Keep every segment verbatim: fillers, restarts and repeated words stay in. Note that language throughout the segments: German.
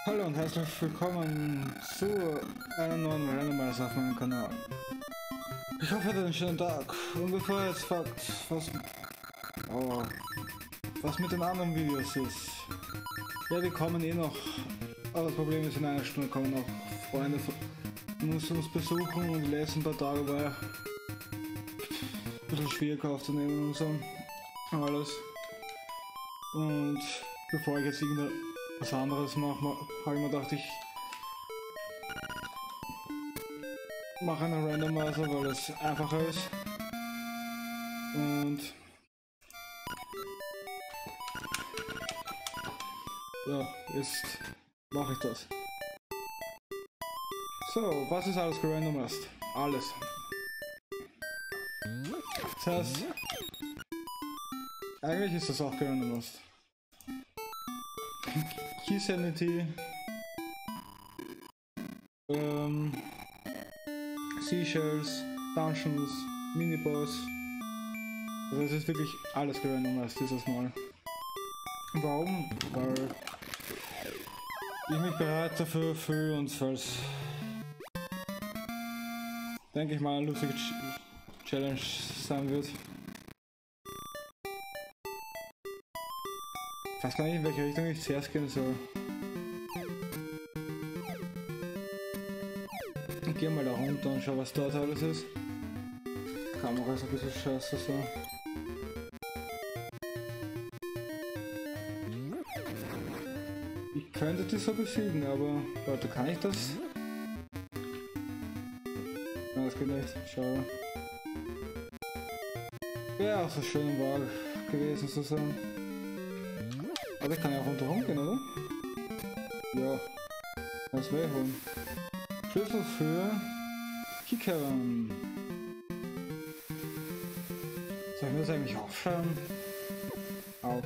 Hallo und herzlich willkommen zu einer neuen Randomizer auf meinem Kanal. Ich hoffe, ihr hattet einen schönen Tag. Und bevor ihr jetzt fragt, was, oh, was mit den anderen Videos ist, ja, die kommen eh noch. Aber das Problem ist, in einer Stunde kommen noch Freunde von uns, uns besuchen und die letzten paar Tage war ein bisschen schwierig aufzunehmen und so. Alles. Und bevor ich jetzt irgendwas anderes mache, habe ich mir gedacht, ich mache einen Randomizer, weil es einfacher ist. Und ja, jetzt mache ich das. So, was ist alles gerandomized? Alles. Das heißt, eigentlich ist das auch gerandomized. Key Sanity, ähm, Seashells, Dungeons, Miniboss. Also es ist wirklich alles gerandomized dieses Mal. Warum? Weil ich mich bereit dafür fühle und falls, denke ich mal, eine lustige Ch Challenge sein wird. Ich weiß gar nicht, in welche Richtung ich zuerst gehen soll. Ich gehe mal da runter und schau, was dort alles ist. Die Kamera ist ein bisschen scheiße so. Ich könnte die so besiegen, aber warte, kann ich das? Nein, das geht nicht. Schau. Wäre auch so schön war gewesen zu sein. Aber ich kann ja auch rundherum gehen, oder? Ja. Das wäre holen. Schlüssel für Kickern. Soll ich mir das eigentlich aufschreiben? Au.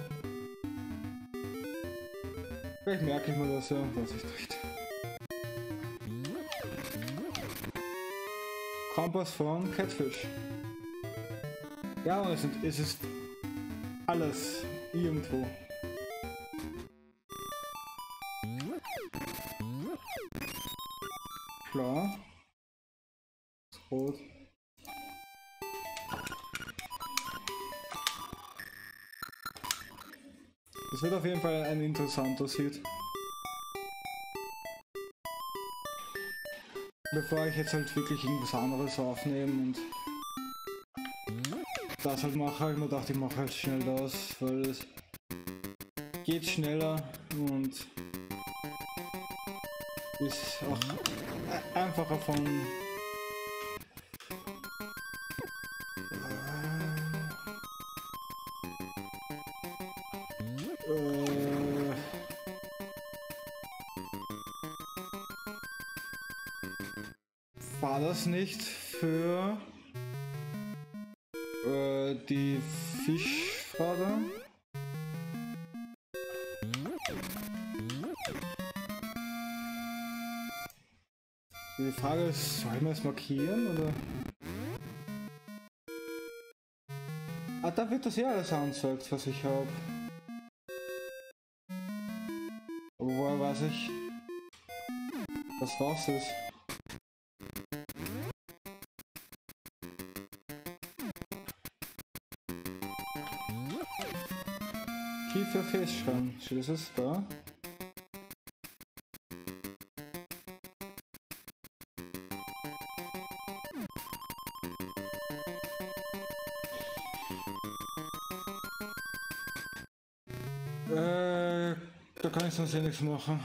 Vielleicht merke ich mir das ja, was ich nicht. Kompass von Catfish. Ja, und es, sind, es ist alles irgendwo. Klar. Rot. Es wird auf jeden Fall ein interessanter Hit. Bevor ich jetzt halt wirklich irgendwas anderes aufnehme und das halt mache, habe ich mir gedacht, ich mache halt schnell das, weil es geht schneller und ist auch einfacher von äh, war das nicht für äh, die Fischfrage? Die Frage ist, soll ich mir das markieren oder? Ah, da wird das ja alles angezeigt, was ich habe. Aber woher weiß ich, was was ist? Tiefer festschreiben. Steht das da? Äh, da kann ich sonst ja nichts machen.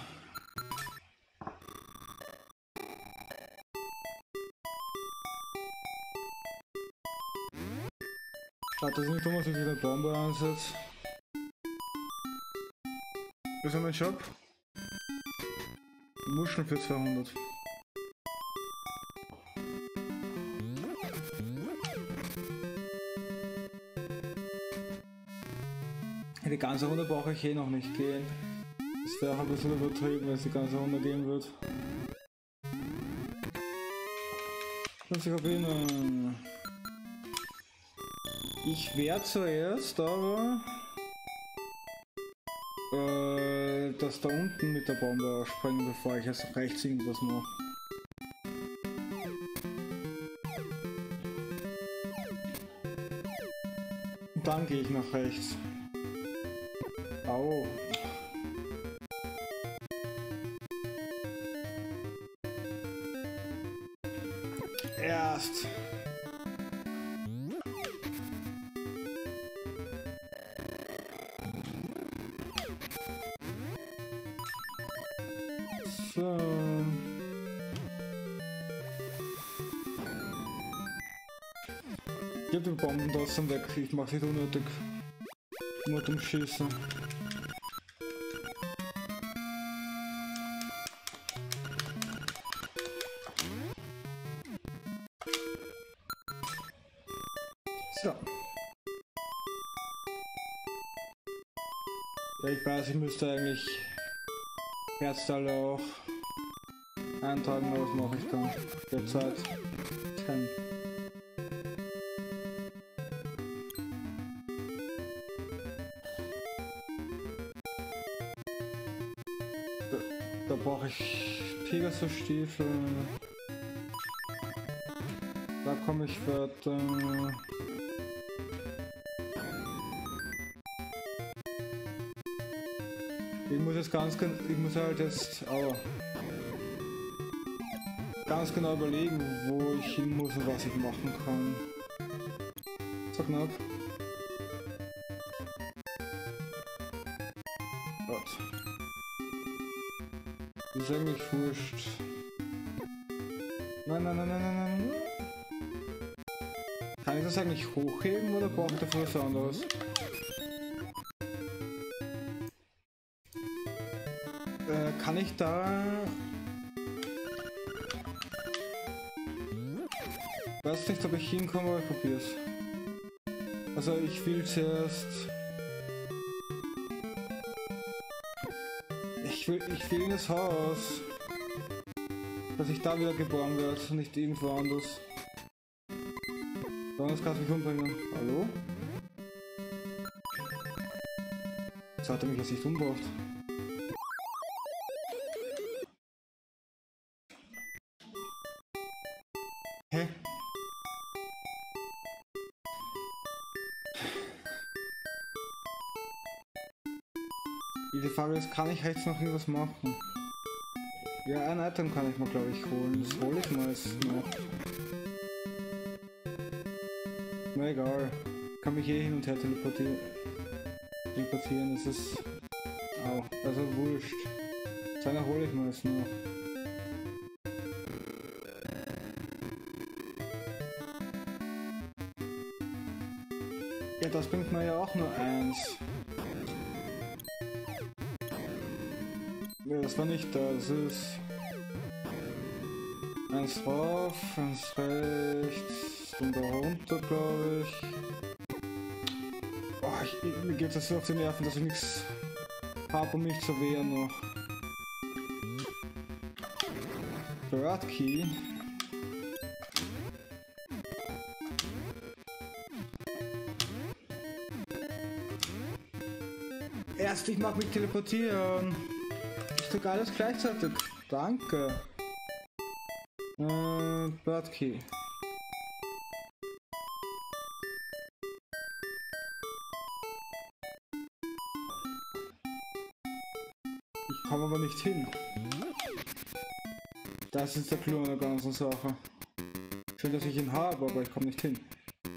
Warte, das ist nicht dumm, dass ich wieder Bombe ansetze. Was ist mein Shop? Muscheln für zweihundert. Die ganze Runde brauche ich eh noch nicht gehen. Das wäre auch ein bisschen übertrieben, wenn es die ganze Runde gehen wird. fünfzig Kabinen. Ich werde zuerst aber äh, äh, das da unten mit der Bombe ausspringen, bevor ich jetzt rechts irgendwas mache. Und dann gehe ich nach rechts. Au. Erst. So. Ich hab die Bomben trotzdem weg, ich mach sie unnötig. Nur zum Schießen. So. Ja, ich weiß, ich müsste eigentlich Herzteile auch eintragen, aber was mache ich dann? Derzeit kein. Da, da brauche ich Pegasus-Stiefel. Da komme ich weiter. Ich muss jetzt ganz genau, ich muss halt jetzt oh, ganz genau überlegen, wo ich hin muss und was ich machen kann. So knapp. Gott. Das ist eigentlich wurscht. Nein, nein, nein, nein, nein, nein. Kann ich das eigentlich hochheben oder brauche ich dafür was anderes? Kann ich da... Weiß nicht, ob ich hinkomme, aber ich probier's. Also ich will zuerst... Ich will, ich will in das Haus. Dass ich da wieder geboren werde und nicht irgendwo anders. Sonst kannst du mich umbringen. Hallo? Jetzt hat er mich jetzt nicht umgebracht. Hä? Die Frage ist, kann ich rechts noch irgendwas machen? Ja, ein Item kann ich mal, glaube ich, holen. Das hole ich mal jetzt noch. Na egal. Kann mich eh hin und her teleportieren. Teleportieren, das ist... Au, also wurscht. Seiner hole ich mal jetzt noch. Ja, das bringt mir ja auch nur eins. Ja, das war nicht da, das ist... Eins drauf, eins rechts, und da runter, glaube ich. Oh, ich, ich, mir geht das so auf die Nerven, dass ich nichts habe, um mich zu wehren noch. Bird Key. Erst ich mag mich teleportieren. Ich drücke alles gleichzeitig. Danke. Äh, Bird Key. Ich komme aber nicht hin. Das ist der Clou an der ganzen Sache. Schön, dass ich ihn habe, aber ich komme nicht hin.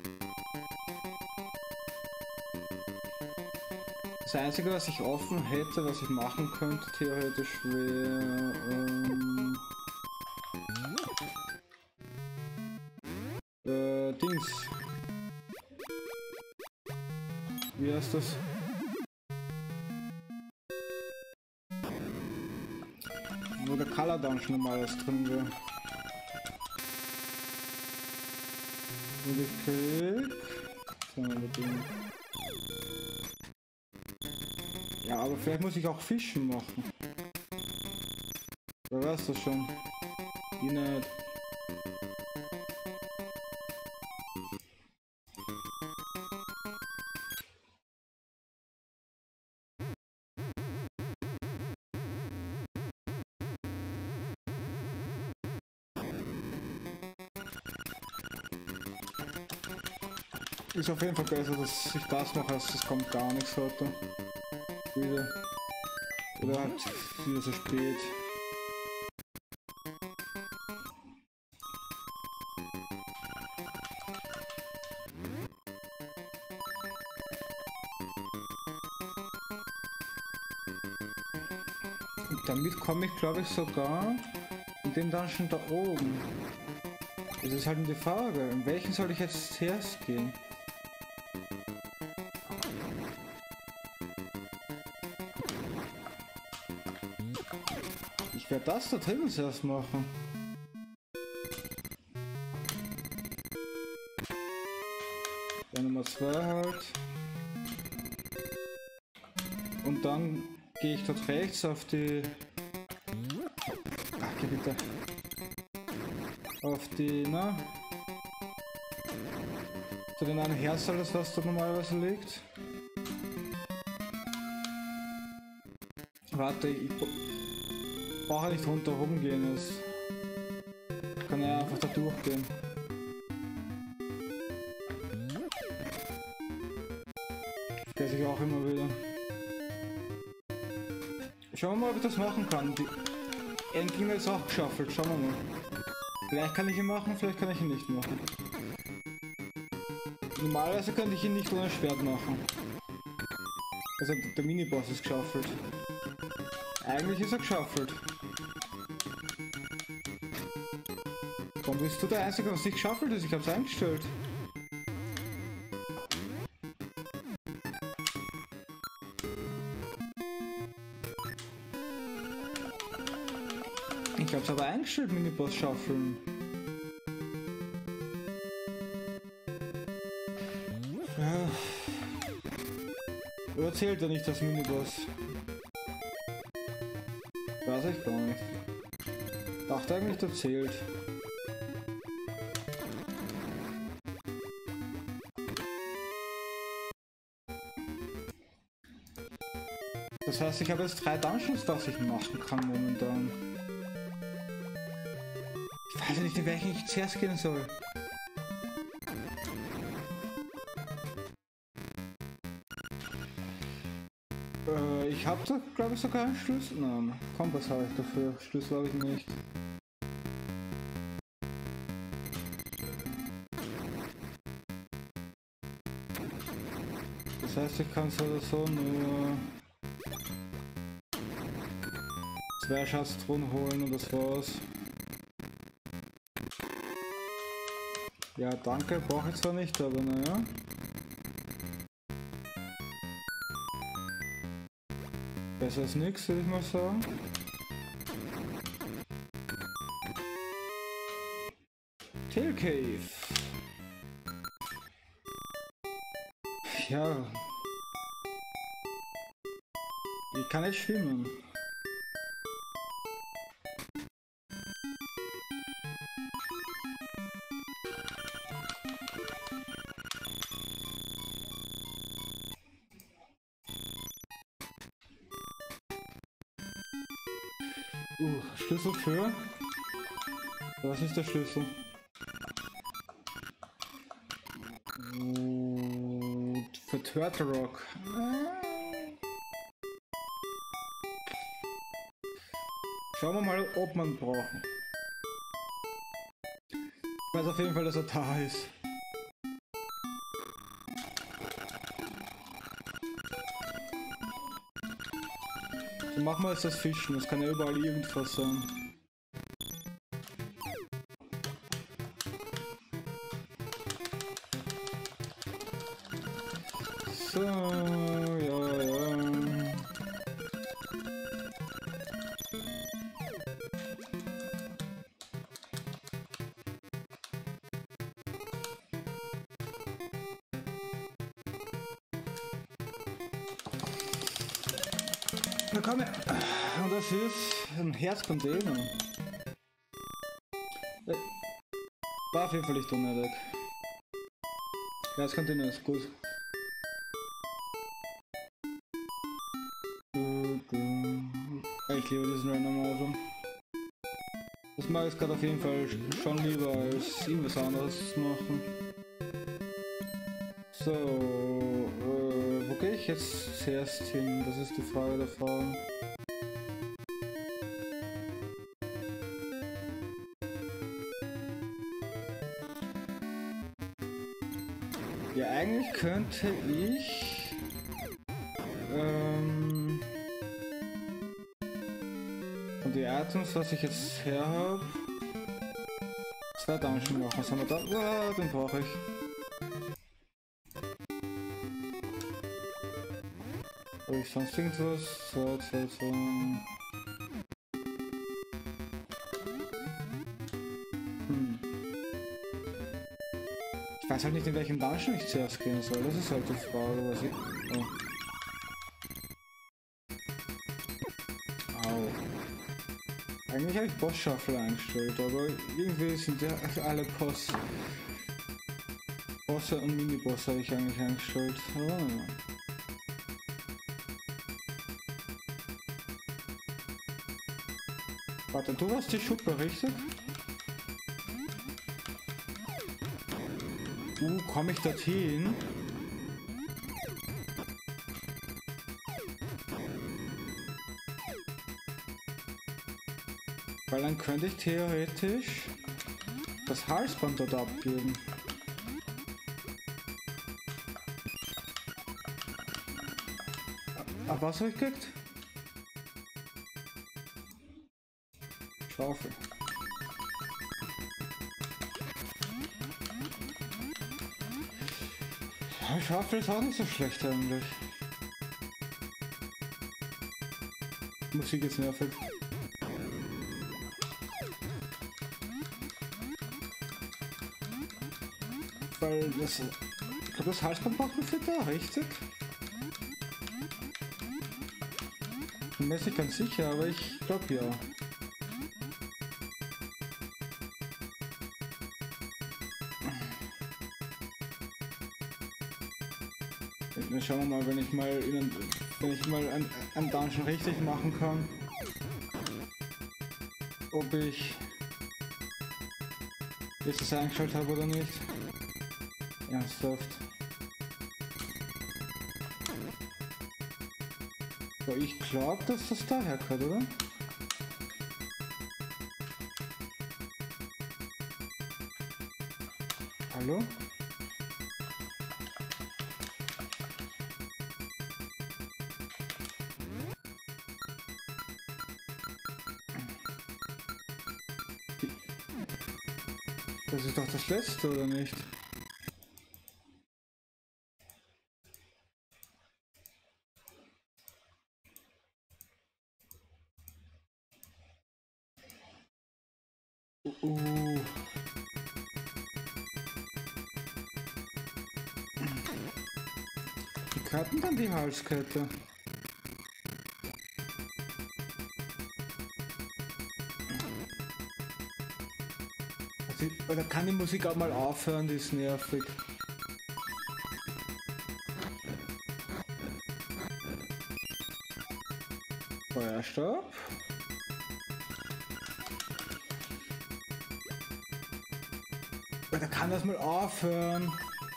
Das Einzige, was ich offen hätte, was ich machen könnte, theoretisch wäre... Ähm, äh, Dings. Wie heißt das? Wo der Color Dungeon normales drin wäre. Und ich krieg... Ja, aber vielleicht muss ich auch Fischen machen. Wer weiß das schon? Die nicht. Ist auf jeden Fall besser, dass ich das mache, als es kommt gar nichts heute. Wieder. Oder halt wieder so spät. Und damit komme ich, glaube ich, sogar in den Dungeon da oben. Das ist halt die Frage, in welchen soll ich jetzt zuerst gehen? Ich werde das da drinnen zuerst machen. Dann Nummer zwei halt. Und dann gehe ich dort rechts auf die... Ach, geh bitte. Auf die, na? Zu den einen Hersteller, das was da normalerweise liegt. Warte, ich brauche nicht rundherum gehen, es kann ja einfach da durchgehen. Vergesse ich auch immer wieder. Schauen wir mal, ob ich das machen kann. Die Endgegner ist auch geschaffelt, schauen wir mal. Vielleicht kann ich ihn machen, vielleicht kann ich ihn nicht machen. Normalerweise könnte ich ihn nicht ohne Schwert machen. Also der Miniboss ist geschaffelt. Eigentlich ist er geschaffelt. Warum bist du der Einzige, was nicht geschaffelt ist? Ich hab's eingestellt. Ich hab's aber eingestellt, Miniboss schaffeln. Ja. Oder zählt er nicht das Miniboss? Weiß ich gar nicht. Dachte eigentlich, der zählt. Das heißt, ich habe jetzt drei Dungeons, was ich machen kann momentan. Ich weiß nicht, in welchen ich zuerst gehen soll. Äh, ich habe da, glaube ich, sogar einen Schlüssel. Nein, Kompass habe ich dafür. Schlüssel habe ich nicht. Das heißt, ich kann so oder so nur zwei Schatztruhen holen und das war's. Ja, danke, brauche ich zwar nicht, aber naja. Besser als nichts, würde ich mal sagen. Tail Cave. Ja. Ich kann nicht schwimmen. Uh, Schlüssel für? Was ist der Schlüssel? Uh, für Turtle Rock. Schauen wir mal, ob man ihn brauchen. Ich weiß auf jeden Fall, dass er da ist. So machen wir jetzt das Fischen, das kann ja überall irgendwas sein. So, ja, ja. Na komm her. Und das ist ein Herzcontainer. War auf jeden Fall nicht unnötig. Herzcontainer ist gut. Ich liebe diesen Randomizer. Das mag ich gerade auf jeden Fall schon lieber als irgendwas anderes zu machen. So, äh, wo gehe ich jetzt zuerst hin? Das ist die Frage der Fragen. Ja, eigentlich könnte ich ähm, von den Items, was ich jetzt her habe, zwei Dungeon machen. Was haben wir da? Ja, den brauche ich. Habe ich sonst irgendwas? So, so, so. Hm. Ich weiß halt nicht, in welchen Dungeon ich zuerst gehen soll. Das ist halt die Frage, was ich... Oh. Au. Eigentlich habe ich Boss-Shuffle eingestellt, aber irgendwie sind ja alle Boss... Bosse und Minibosse habe ich eigentlich eingestellt. Aber ja. Warte, du warst die Schuppe, richtig? Uh, komme ich dorthin? Weil dann könnte ich theoretisch das Halsband dort abgeben. Aber was habe ich gekriegt? Schaufel. Ja, Schaufel ist auch nicht so schlecht eigentlich. Musik ist nervig. Weil das... Ich glaube, das Halsband macht für da, richtig? Ich bin mir nicht ganz sicher, aber ich glaube ja. Dann schauen wir mal, wenn ich mal in, wenn ich mal ein, ein Dungeon richtig machen kann, ob ich jetzt das eingestellt habe oder nicht. Ernsthaft. So, ich glaube, dass das daher kommt, oder? Hallo? Das ist doch das letzte, oder nicht? Uh. Wie kappen dann die Halskette? Also, oder kann die Musik auch mal aufhören, die ist nervig. Feuerstopp. Oder kann das mal aufhören?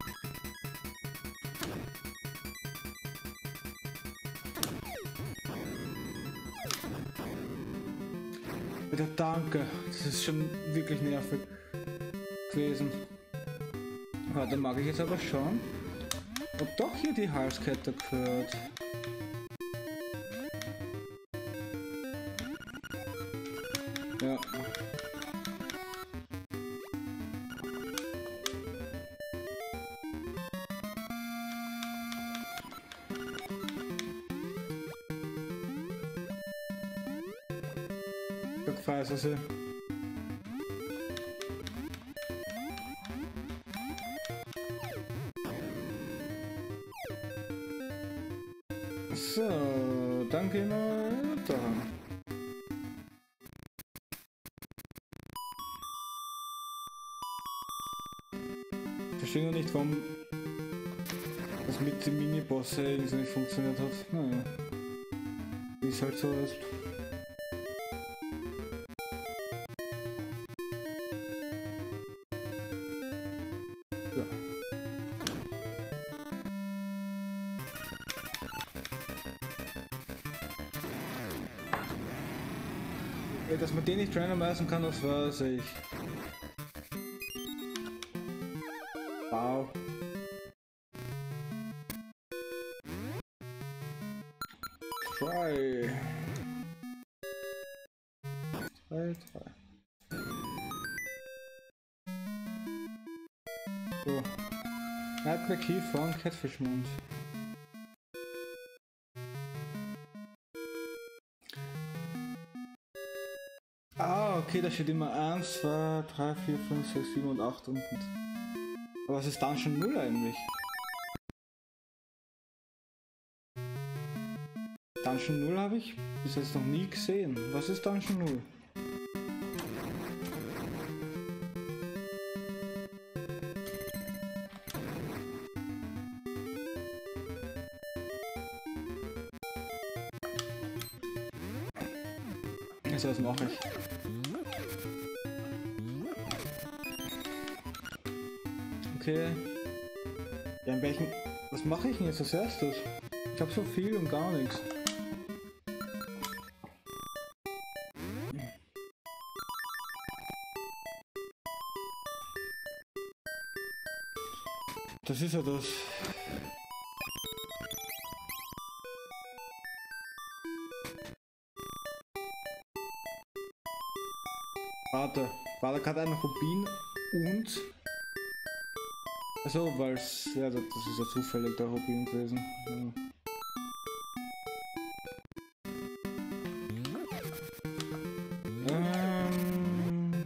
Bitte, danke. Das ist schon wirklich nervig gewesen. Warte, mag ich jetzt aber schauen, ob doch hier die Halskette gehört. Ja. Ich weiß es ja. So, dann gehen wir da. Ich verstehe noch nicht, warum das mit dem Minibosse irgendwie nicht funktioniert hat. Naja, wie es halt so ist. Ja, dass man den nicht randomisieren kann, das weiß ich. Wow. Try. Zwei, drei. So. Nightmare Kiefer und Catfish-Mund. Ah, okay, da steht immer eins, zwei, drei, vier, fünf, sechs, sieben und acht unten. Aber was ist Dungeon null eigentlich? Dungeon null habe ich bis jetzt noch nie gesehen. Was ist Dungeon null? Also was mache ich? Okay. Ja, in welchen... Was mache ich denn jetzt als erstes? Ich habe so viel und gar nichts. Das ist ja das. Warte, war da gerade ein Rubin und... Also, weil es... Ja, das ist ja zufällig der Rubin gewesen. Ja. Ähm...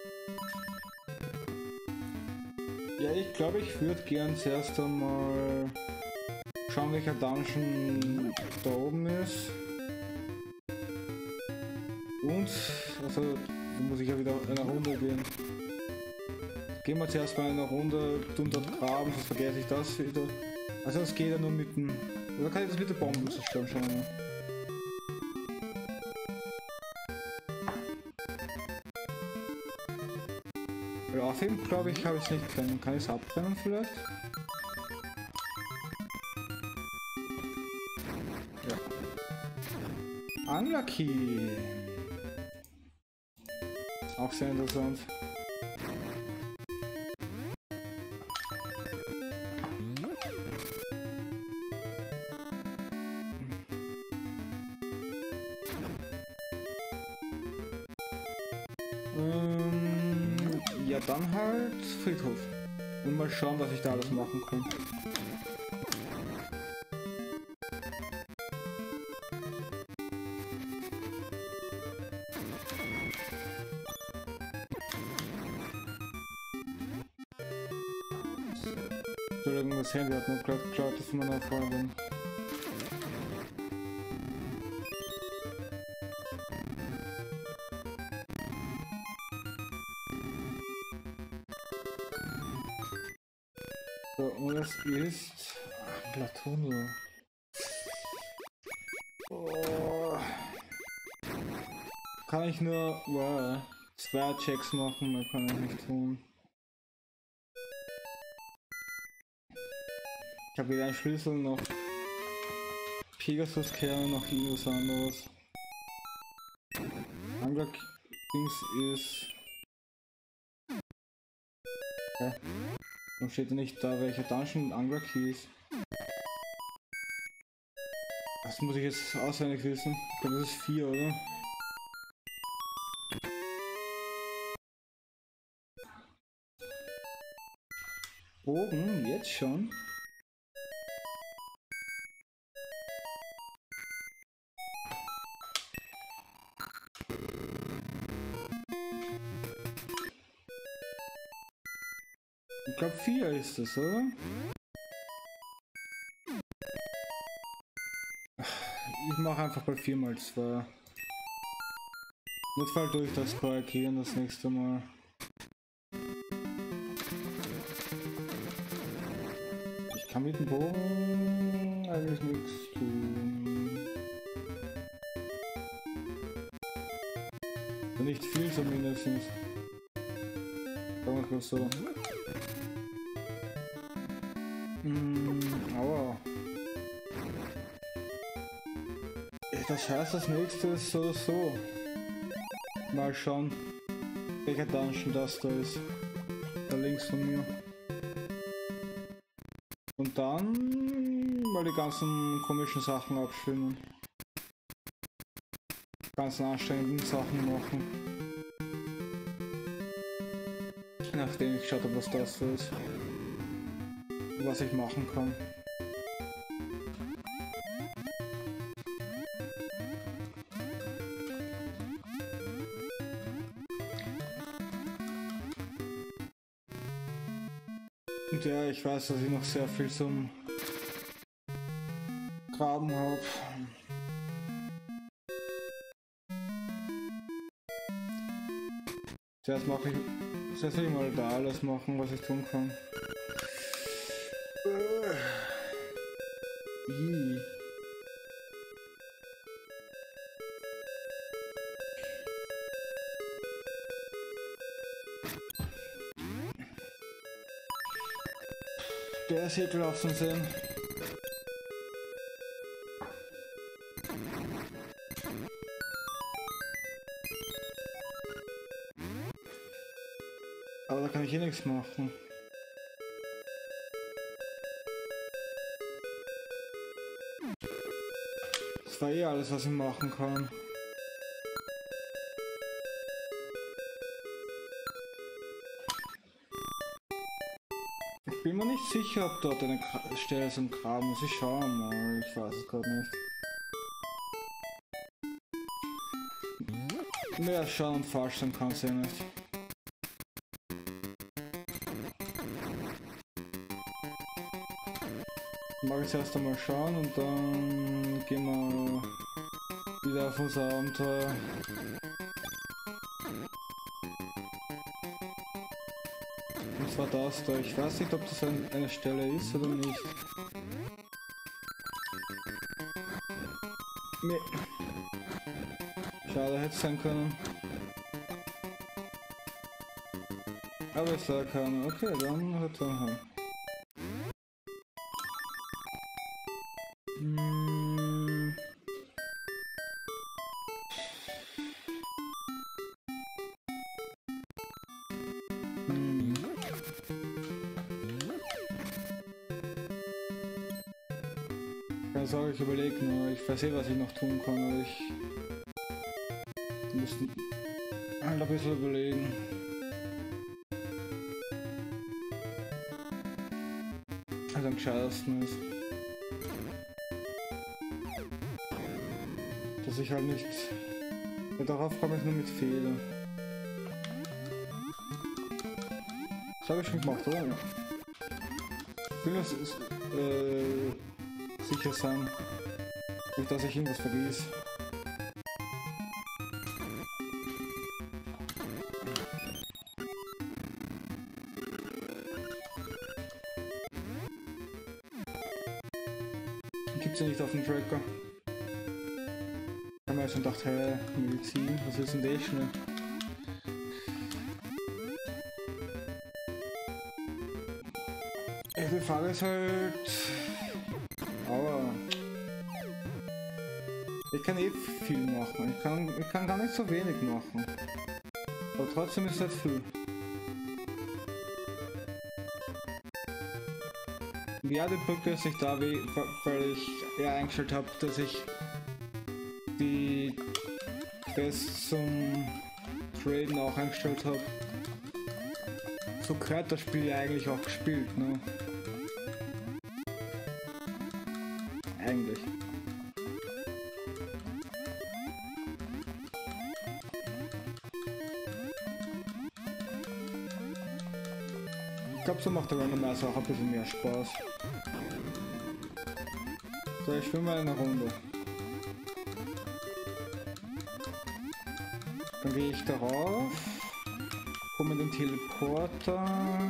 Ja, ich glaube, ich würde gern zuerst einmal schauen, welcher Dungeon da oben ist. Und... Also... Da muss ich ja wieder eine Runde gehen. Gehen wir zuerst mal eine Runde, tun dort graben, sonst vergesse ich das wieder. Also das geht ja nur mit dem... Oder kann ich das mit den Bomben zerstören? Schauen wir mal. Ja, aufheben glaube ich, habe ich es nicht können. Kann ich es abbrennen vielleicht? Ja. Unlucky! Auch sehr interessant. Ähm, ja, dann halt Friedhof. Und mal schauen, was ich da alles machen kann. Entschuldigung, das Handy hat nur gerade geklaut von meiner Freundin. So, und das ist... Ach, Platonio. Oh. Kann ich nur... Wow, zwei Checks machen, mehr kann ich nicht tun. Ich habe wieder einen Schlüssel, noch Pegasus-Kerne, noch irgendwas anderes. Angler Dings ist... Hä? Warum steht da nicht da, welcher Dungeon Angler Key ist? Das muss ich jetzt auswendig wissen. Ich glaube, das ist vier, oder? Bogen, jetzt schon? Ich glaube vier ist es, oder? Ich mache einfach bei vier mal zwei. Notfall durch das korrigieren das nächste Mal. Ich kann mit dem Bogen eigentlich nichts tun. Nicht viel zumindest. Sagen wir mal so. Mm, aua. Das heißt, das nächste ist so so. Mal schauen, welcher Dungeon das da ist. Da links von mir. Und dann mal die ganzen komischen Sachen abschwimmen. Ganzen anstrengenden Sachen machen. Nachdem ich geschaut habe, was das so ist. Was ich machen kann. Und ja, ich weiß, dass ich noch sehr viel zum Graben habe. Zuerst mache ich, zuerst will ich mal da alles machen, was ich tun kann. Ih. Der ist ekelhaft zum Sehen. Aber da kann ich eh nichts machen. Das war eh alles, was ich machen kann. Ich bin mir nicht sicher, ob dort eine Gra Stelle zum Graben ist. Ich schaue mal, ich weiß es gerade nicht. Mehr schauen und falsch sein kann es ja nicht. Mag ich erst einmal schauen und dann gehen wir wieder auf unser Abenteuer. Und zwar das da. Ich weiß nicht, ob das ein, eine Stelle ist oder nicht. Nee. Schade, hätte es sein können. Aber es war keine. Okay, dann hat er haben. Hm. Hm. Keine Sorge, ich überlege nur. Ich weiß eh, was ich noch tun kann, aber ich muss halt ein bisschen überlegen. Also am gescheitesten ist, dass ich halt nicht... Ja, darauf komme ich nur mit Fehlern. Das habe ich schon gemacht, oder? Ich will nur äh, sicher sein, nicht dass ich irgendwas vergesse. Gibt's ja nicht auf dem Tracker. Ich habe mir schon gedacht, hey, Medizin, was ist denn das schnell? Ja, die Frage ist halt... Aber... Ich kann eh viel machen, ich kann, ich kann gar nicht so wenig machen. Aber trotzdem ist das viel. Ja, die Brücke ist nicht da, weil ich ja eingestellt habe, dass ich die Quest zum Traden auch eingestellt habe. So gehört das Spiel ja eigentlich auch gespielt, ne? Eigentlich. Ich glaube, so macht der Randomizer auch ein bisschen mehr Spaß. So, ich schwimme mal eine Runde. Dann gehe ich darauf. Komme den Teleporter.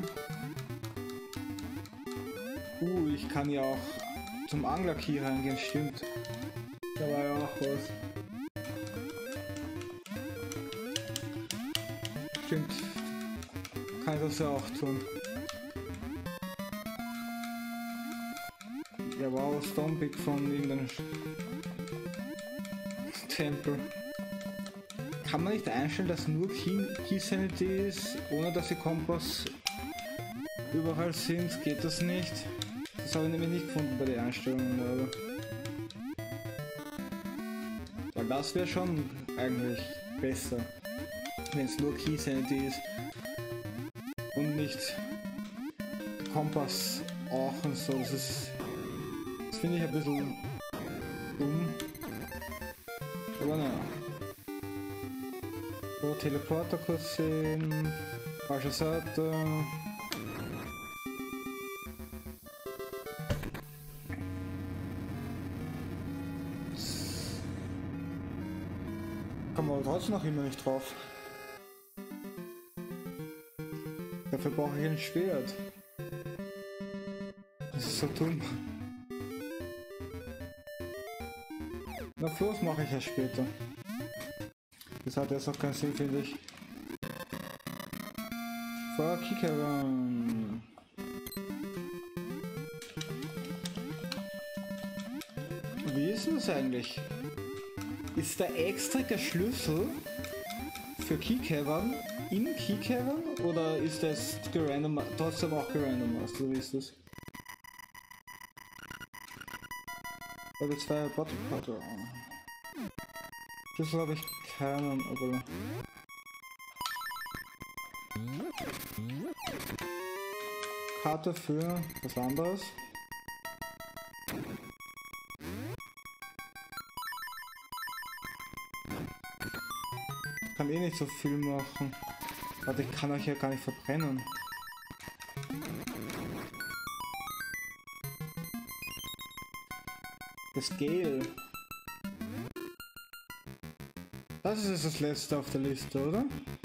Uh, ich kann ja auch zum Angler-Key reingehen, stimmt. Da war ja auch was. Stimmt. Kann ich das ja auch tun. Ja, wow, Stompig von irgendeinem Tempel. kann man nicht einstellen, dass nur Key, Key Sanity ist, ohne dass die Kompass überall sind? Geht das nicht? Das habe ich nämlich nicht gefunden bei den Einstellungen, aber... Weil das wäre schon eigentlich besser, wenn es nur Key Sanity ist und nicht Kompass auch und so. Das ist... Das finde ich ein bisschen dumm. Aber naja. So, Teleporter kurz sehen. Falsche Seite. Kommen wir aber trotzdem noch immer nicht drauf. Dafür brauche ich ein Schwert. Das ist so dumm. Na, Floß mache ich ja später. Das hat jetzt auch keinen Sinn, finde ich. Feuer Kickeran. Wie ist denn das eigentlich? Ist der extra der Schlüssel für Keycavern im Keycavern oder ist das gerandom, trotzdem auch gerandomized? So wie ist das? Oder zwei Bottom-Karte. Schlüssel habe ich keinen, aber... Karte für was anderes. Ich kann eh nicht so viel machen. Warte, ich kann euch ja gar nicht verbrennen. Das Gale. Das ist das letzte auf der Liste, oder?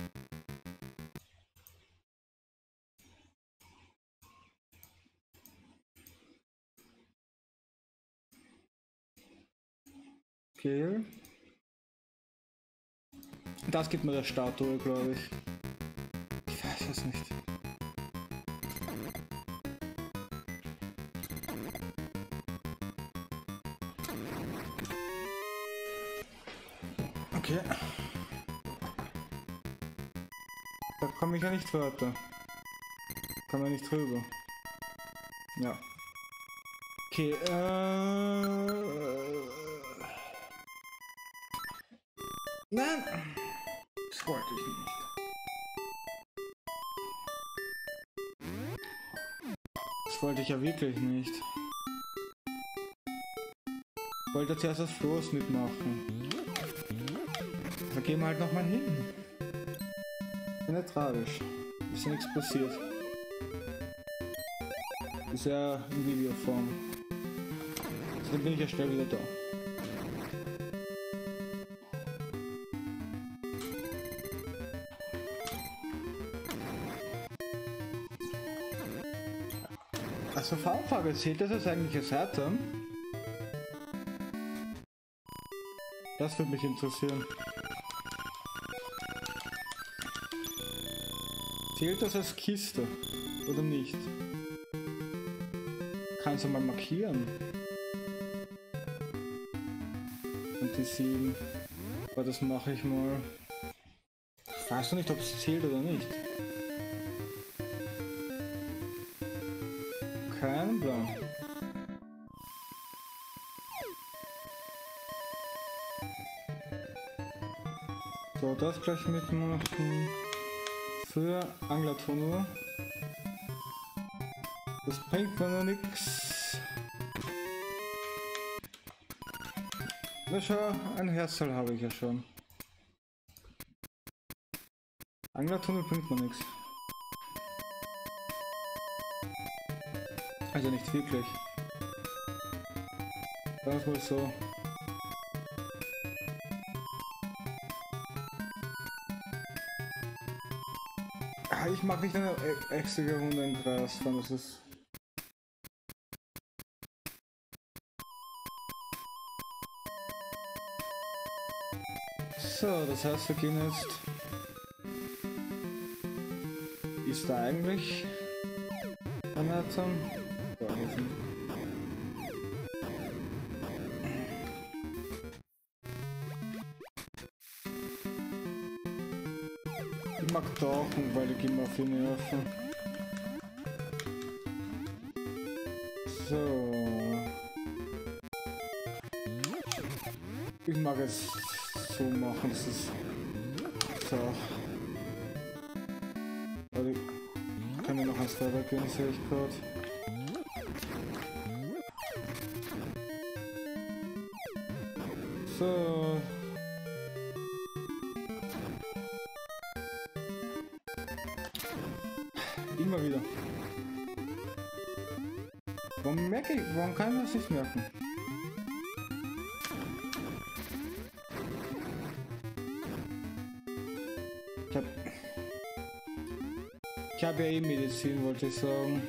Gale. Das gibt mir der Statue, glaube ich. Ich weiß es nicht. Okay. Da komme ich ja nicht weiter. Kann man nicht drüber. Ja. Okay, äh... Nein! Das wollte ich nicht. Das wollte ich ja wirklich nicht. Ich wollte zuerst das Floß mitmachen. Da gehen wir halt nochmal hin. Ist nicht tragisch. Ist ja nichts passiert. Ist ja in Videoform. Dann bin ich ja schnell wieder da. Also V-Frage, zählt das als eigentliche Seite? Das würde mich interessieren. Zählt das als Kiste oder nicht? Kannst du mal markieren? Und die sieben. Aber das mache ich mal. Ich weiß noch nicht, ob es zählt oder nicht. Kein Plan. So, das gleich mitmachen. Für Anglertunnel. Das bringt mir noch nix. Na schau, ein Herzteil habe ich ja schon. Anglertunnel bringt mir nichts. Also nicht wirklich. Sagen wir es mal so. Ah, ich mache nicht eine extra Runde im Gras, wenn das ist. So, das heißt, wir gehen jetzt. Ist da eigentlich ein Atom? Da helfen. Ich mag tauchen, weil ich immer viel nerven. So. Ich mag es so machen, dass es so. Weil ich kann ja noch eins weitergehen, sehe ich gerade. So. Immer wieder. Warum merke ich, warum kann ich das nicht merken? Ich hab... Ich habe ja eh Medizin, wollte ich sagen.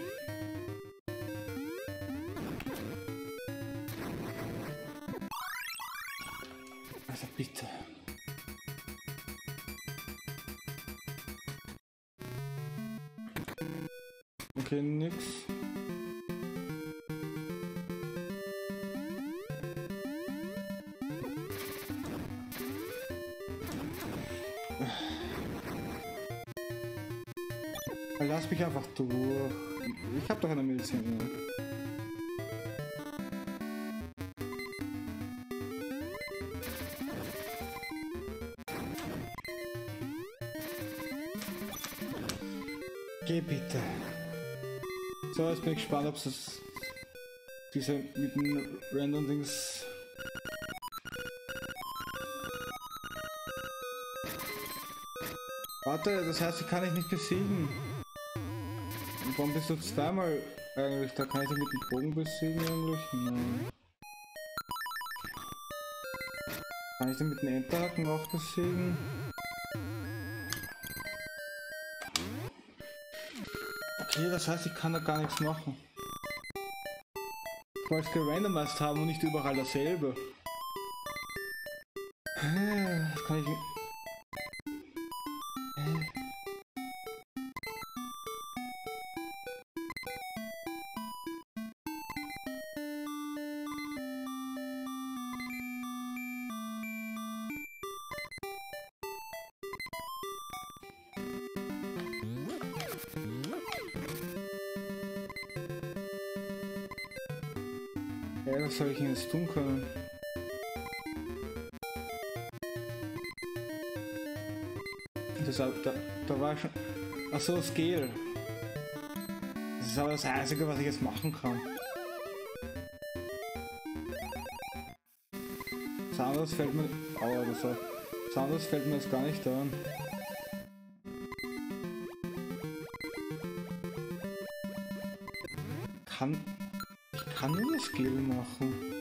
Also bitte. Okay, nix. Lass mich einfach durch. Ich hab doch eine Medizin. Ja. Geh bitte. So, jetzt bin ich gespannt, ob es diese mit den random Dings. Warte, das heißt, ich kann ich nicht besiegen. Und warum bist du zweimal eigentlich? Da kann ich dich mit dem Bogen besiegen eigentlich? Nein. Kann ich den mit den Enterhaken auch besiegen? Okay, das heißt, ich kann da gar nichts machen. Ich wollte es gerandomized haben und nicht überall dasselbe. Das kann ich... Ja, was soll ich denn jetzt tun können? Das, da, da war schon... Achso, Scale. Das ist aber das Einzige, was ich jetzt machen kann. Das andere fällt mir... Aua, das, war, das andere fällt mir jetzt gar nicht an. Kann... Ich kann nur das Skill machen.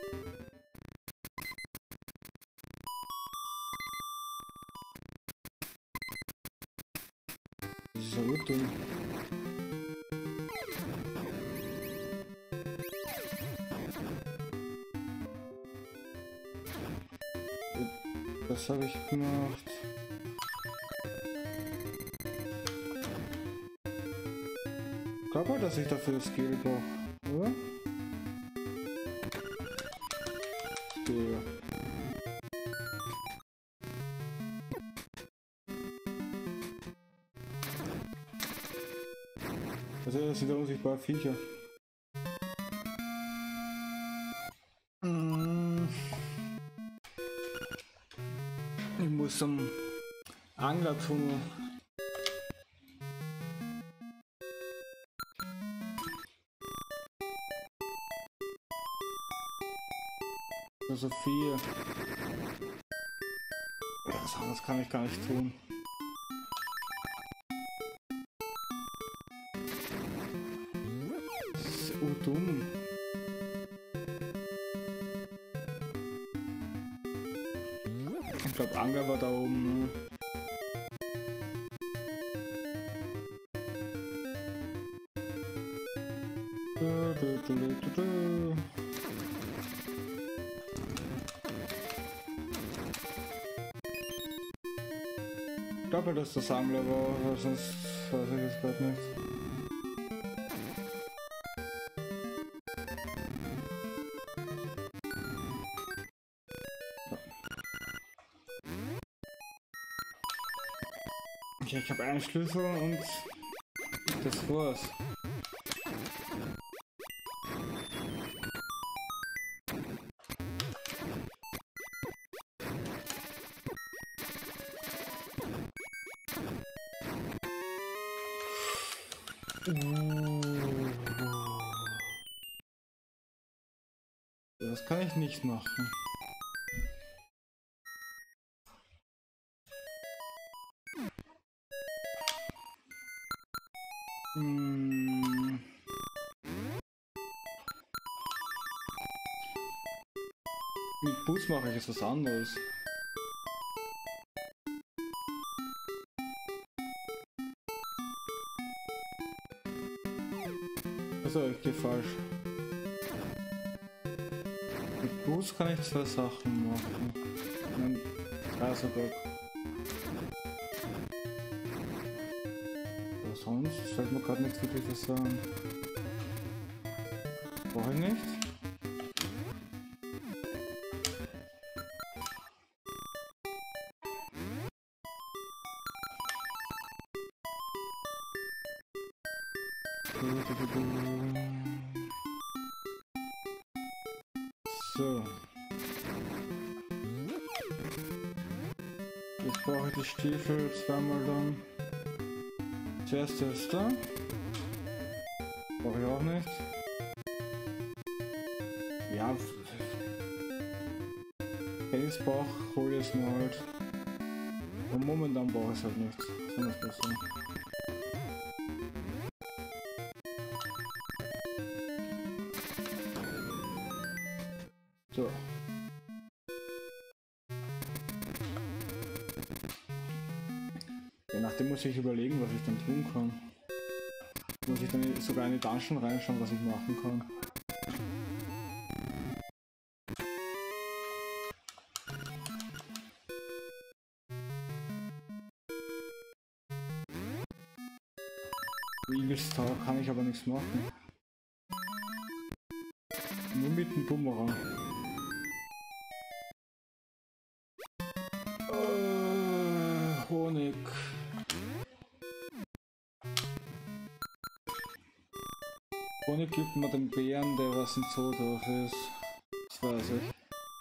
So dumm. Das habe ich gemacht. Ich glaube, dass ich dafür das Skill brauche, oder? Skill. Also das sind ja unsichtbare Viecher. Ich muss zum Anglertunnel. Also vier. Das anderes kann ich gar nicht tun. Das ist so dumm. Ich glaube, Angler war da oben. Ne? Du, du, du, du, du. Ich glaube, dass das Angler war, weil sonst weiß ich es gerade nicht. Okay, ich habe einen Schlüssel und das war's. Das kann ich nicht machen. Hm. Mit Bus mache ich jetzt was anderes. Also, ich gehe falsch. Mit Bus kann ich zwei Sachen machen. Nein, drei sogar. Aber sonst fällt mir gerade nichts wirklich was sagen. Brauche ich nicht. So. Jetzt brauche ich die Stiefel zweimal dann. Zuerst das da. Brauche ich auch nicht. Ja. Felsbach hole ich es mir halt. Und momentan brauche ich es halt nicht. So ist besser. So. Ja, nachdem muss ich überlegen, was ich dann tun kann. Muss ich dann sogar in die Dungeon reinschauen, was ich machen kann. Eagles Tower kann ich aber nichts machen. Nur mit dem Bumerang. Äh, Honig. Honig gibt mir den Bären, der was in Zoodorf ist. Das weiß ich.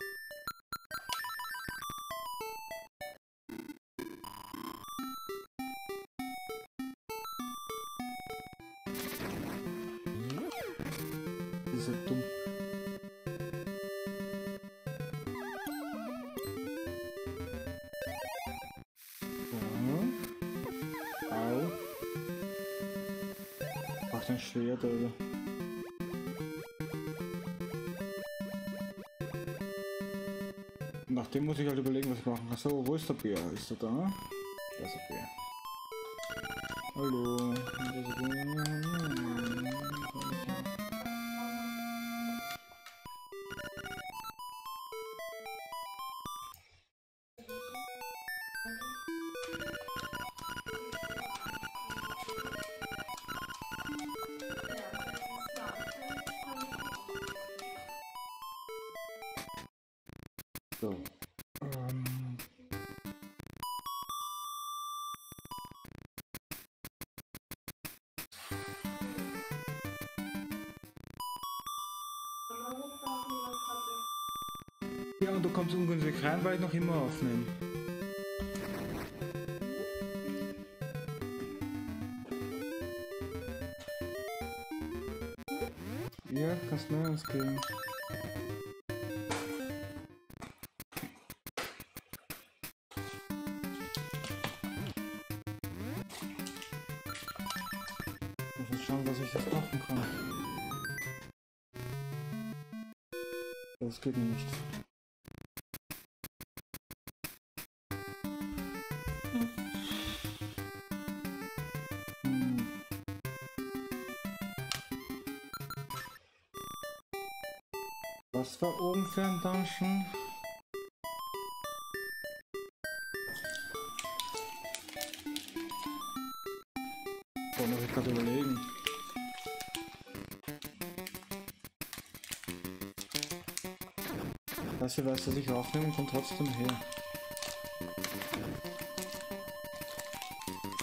Das ist halt dumm. Ja. Au. Ach, ein Schwert, Alter. Nachdem muss ich halt überlegen, was ich machen kann. So, wo ist der Bär? Ist er da? Da ist der Bär. Hallo. So. Ähm. Ja, und du kommst ungünstig rein, weil ich noch immer aufnehme. Ja, kannst mir eins geben. Ich muss schauen, was ich jetzt machen kann. Das geht nicht. Hm. Was war oben für ein Dungeon? Da muss ich gerade überlegen. Das hier weiß, dass ich aufnehme und kommt trotzdem her.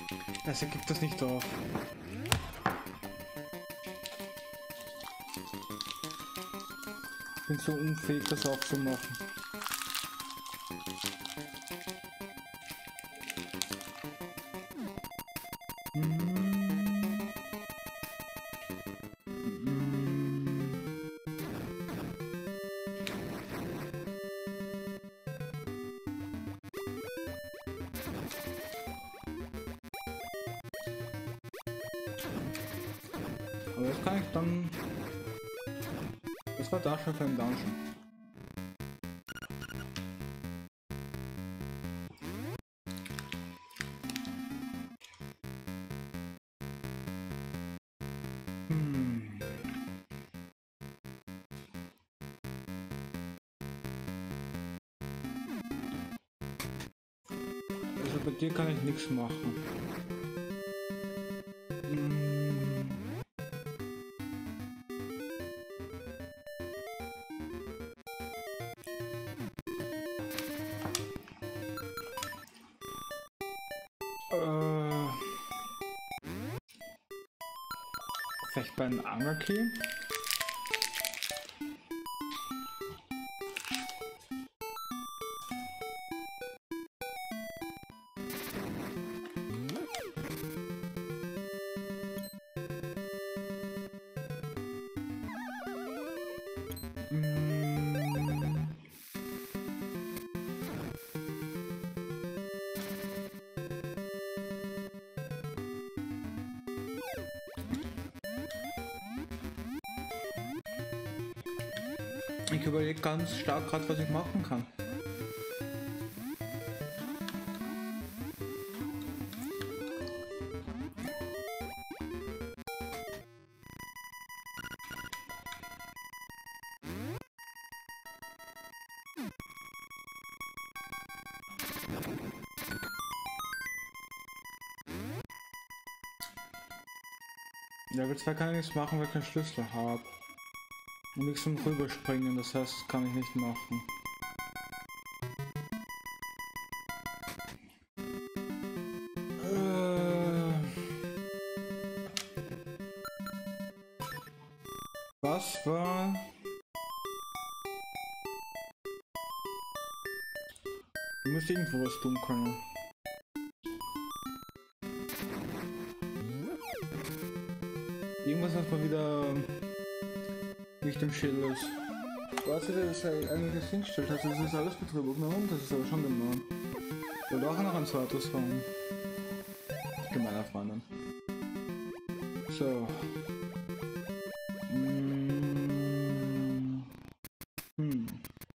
Also gibt das nicht auf. Ich bin so unfähig, das aufzumachen. Aber das kann ich dann... Das war da schon für ein Dungeon. Hm. Also bei dir kann ich nichts machen. Hm. Äh, vielleicht bei einem Angelkey? Hm. Ich überlege ganz stark gerade, was ich machen kann. Level zwei kann ich nichts machen, weil ich keinen Schlüssel habe. Und nichts zum Rüberspringen, das heißt, das kann ich nicht machen. Äh, was war... Ich müsste irgendwo was tun können. Irgendwas, was mal wieder nicht im Schild ist. Was ist das eigentlich das hingestellt? Also das ist alles Betrübung, na und? Das ist aber schon gemein. Ich wollte auch noch ein zweites fahren. Gemeiner Freundin. So. Hm. Hm.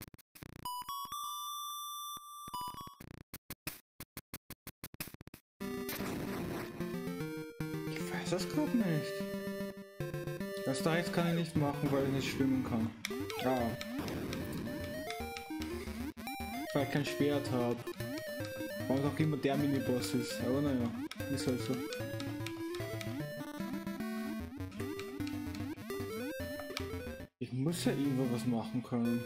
Ich weiß das gerade nicht. Das da jetzt kann ich nicht machen, weil ich nicht schwimmen kann. Ah. Weil ich kein Schwert habe. Und auch immer der Miniboss ist. Aber naja, ist halt so. Ich muss ja irgendwo was machen können.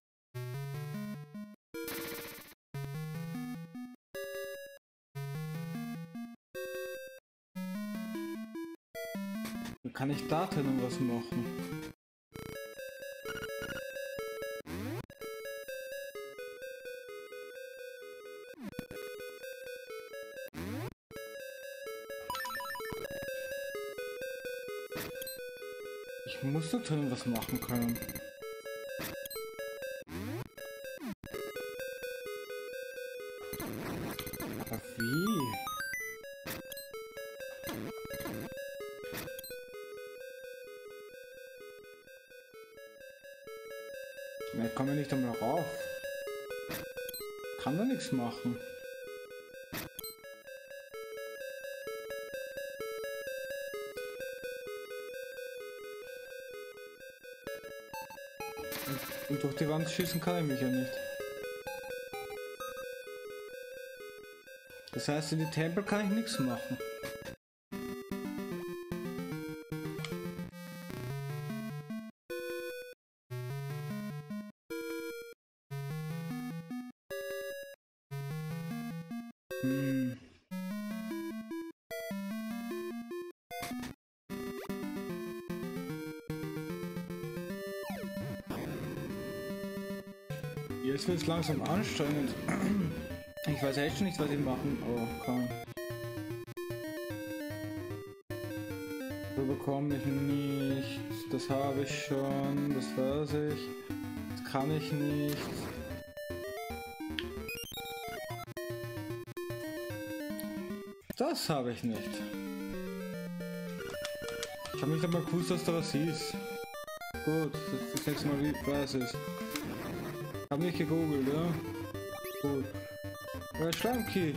Dann kann ich da drinnen was machen. Ich muss da drinnen was machen können. Aber wie? Na, ich komme ja nicht einmal rauf. Kann da nichts machen. Und durch die Wand schießen kann ich mich ja nicht. Das heißt, in die Tempel kann ich nichts machen. Hm. Jetzt wird es langsam anstrengend. Ich weiß echt schon nicht, was ich machen oh, kann. So bekomme ich nichts. Das habe ich schon. Das weiß ich. Das kann ich nicht. Das habe ich nicht. Ich habe nicht einmal gewusst, dass da was ist. Gut, das, das nächste Mal weiß ich es. Hab nicht gegoogelt, ja? Gut. Ja, Schlamki.